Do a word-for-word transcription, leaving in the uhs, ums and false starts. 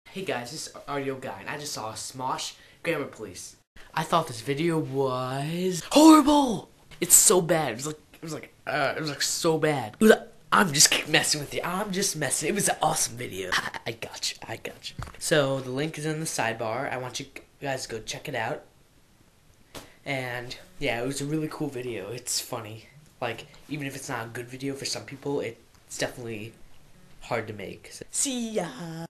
Hey guys, this is RDLguy, and I just saw Smosh Grammar Police. I thought this video was horrible. It's so bad. It was like it was like uh, it was like so bad. It was like, I'm just messing with you. I'm just messing. It was an awesome video. I, I got you. I got you. So the link is in the sidebar. I want you guys to go check it out. And yeah, it was a really cool video. It's funny. Like even if it's not a good video for some people, it's definitely hard to make. So, see ya.